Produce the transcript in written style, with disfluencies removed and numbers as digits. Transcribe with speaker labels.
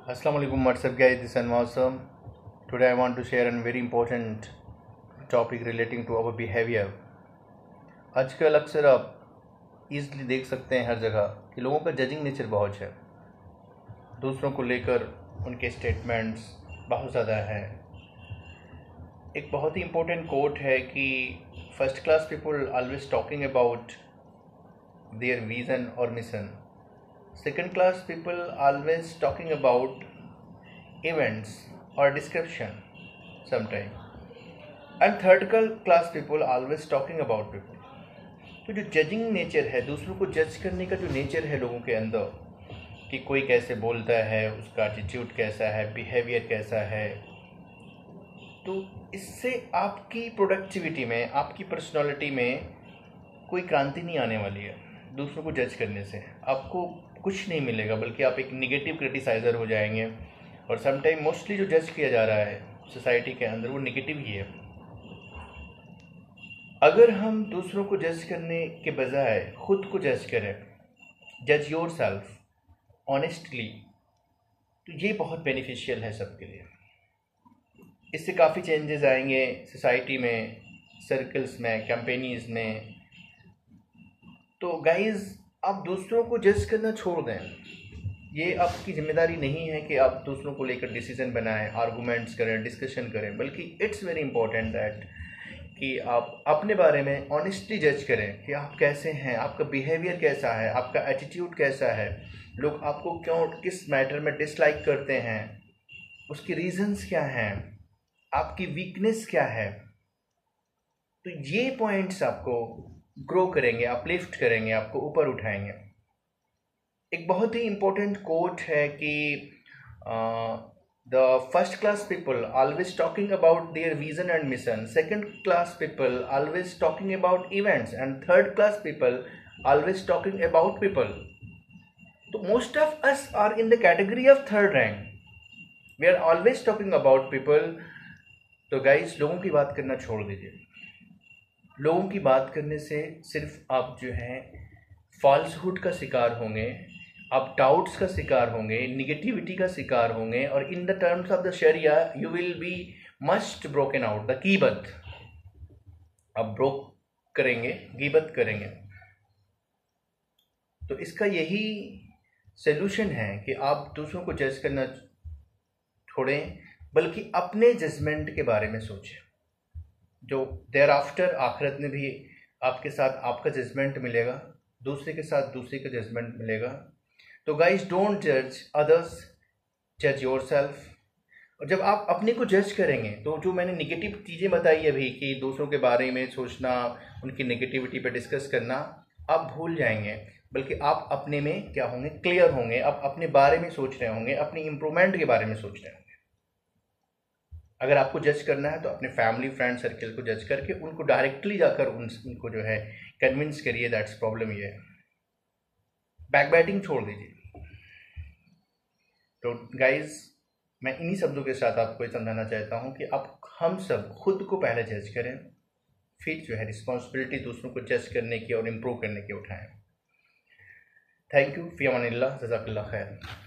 Speaker 1: Assalamu alaikum, what's up guys, this is Anwasam. Today I want to share a very important topic relating to our behavior. आजकल अक्सर आप easily देख सकते हैं हर जगह कि लोगों का जजिंग नेचर बहुत है। दूसरों को लेकर उनके स्टेटमेंट्स बहुत ज़्यादा है। एक बहुत ही इम्पोर्टेंट कोट है कि first class people always talking about their vision और mission, second class people always talking about events or description sometime, and third class people always talking about people. तो जो जजिंग नेचर है, दूसरों को जज करने का जो नेचर है लोगों के अंदर कि कोई कैसे बोलता है, उसका एटीट्यूड कैसा है, बिहेवियर कैसा है, तो इससे आपकी प्रोडक्टिविटी में, आपकी पर्सनालिटी में कोई क्रांति नहीं आने वाली है। दूसरों को जज करने से आपको कुछ नहीं मिलेगा, बल्कि आप एक निगेटिव क्रिटिसाइज़र हो जाएंगे। और समटाइम मोस्टली जो जज किया जा रहा है सोसाइटी के अंदर वो निगेटिव ही है। अगर हम दूसरों को जज करने के बजाय खुद को जज करें, जज योर सेल्फ ऑनेस्टली, तो ये बहुत बेनिफिशियल है सबके लिए। इससे काफ़ी चेंजेस आएंगे सोसाइटी में, सर्कल्स में, कंपनीज में। तो गाइज़, आप दूसरों को जज करना छोड़ दें। ये आपकी जिम्मेदारी नहीं है कि आप दूसरों को लेकर डिसीजन बनाएं, आर्गूमेंट्स करें, डिस्कशन करें, बल्कि इट्स वेरी इंपॉर्टेंट दैट कि आप अपने बारे में ऑनेस्टली जज करें कि आप कैसे हैं, आपका बिहेवियर कैसा है, आपका एटीट्यूड कैसा है, लोग आपको क्यों, किस मैटर में डिसलाइक करते हैं, उसके रीजंस क्या हैं, आपकी वीकनेस क्या है। तो ये पॉइंट्स आपको ग्रो करेंगे, अपलिफ्ट करेंगे, आपको ऊपर उठाएंगे। एक बहुत ही इम्पोर्टेंट कोट है कि the first class people always talking about their vision and mission, second class people always talking about events, and third class people always talking about people. तो most of us are in the category of third rank, we are always talking about people. तो guys, लोगों की बात करना छोड़ दीजिए। लोगों की बात करने से सिर्फ आप जो हैं फॉल्सहुड का शिकार होंगे, आप डाउट्स का शिकार होंगे, निगेटिविटी का शिकार होंगे, और in the terms of the शरिया you will be must broken out the गीबत। आप ब्रोक करेंगे, गीबत करेंगे। तो इसका यही सल्यूशन है कि आप दूसरों को जज करना छोड़ें, बल्कि अपने जजमेंट के बारे में सोचें। जो देयर आफ्टर आखिरत में भी आपके साथ आपका जजमेंट मिलेगा, दूसरे के साथ दूसरे का जजमेंट मिलेगा। तो गाइस, डोंट जज अदर्स, जज योरसेल्फ। और जब आप अपने को जज करेंगे तो जो मैंने निगेटिव चीज़ें बताई अभी कि दूसरों के बारे में सोचना, उनकी नेगेटिविटी पे डिस्कस करना, आप भूल जाएंगे। बल्कि आप अपने में क्या होंगे, क्लियर होंगे। आप अपने बारे में सोच रहे होंगे, अपनी इम्प्रूवमेंट के बारे में सोच रहे होंगे। अगर आपको जज करना है तो अपने फैमिली फ्रेंड सर्कल को जज करके उनको डायरेक्टली जाकर उनको जो है कन्विंस करिए दैट्स प्रॉब्लम ये है। बैकबैटिंग छोड़ दीजिए। तो गाइज, मैं इन्हीं शब्दों के साथ आपको ये समझाना चाहता हूँ कि आप हम सब खुद को पहले जज करें, फिर जो है रिस्पॉन्सिबिलिटी दूसरों को जज करने की और इम्प्रूव करने की उठाएं। थैंक यू, फी अमानिल्लाह, जज़ाकल्लाह खैर।